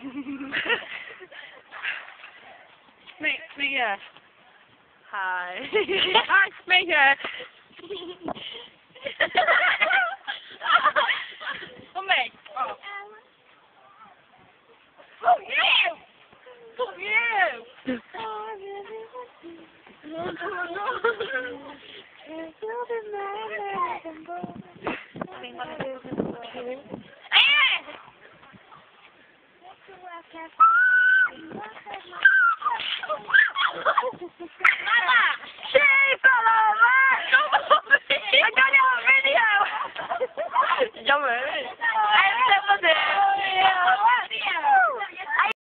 Mia. Hi. Hi, Mia. Come here. Oh. Oh, yeah. Oh, yeah. I got it on video. Yummy.